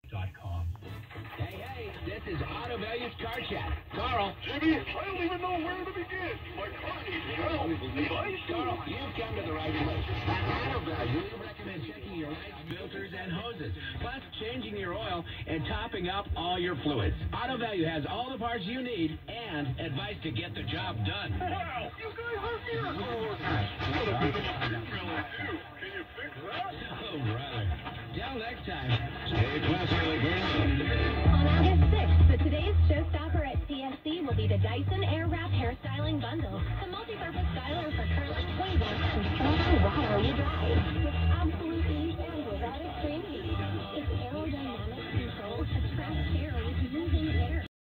com. Hey, this is Auto Values Car Chat. Carl. Jimmy, I don't even know where to begin. My car needs help. Advice? Carl, you've come to the right place. At Auto Value, we recommend checking your lights, filters, and hoses, plus changing your oil and topping up all your fluids. Auto Value has all the parts you need and advice to get the job done. Wow, you guys are here.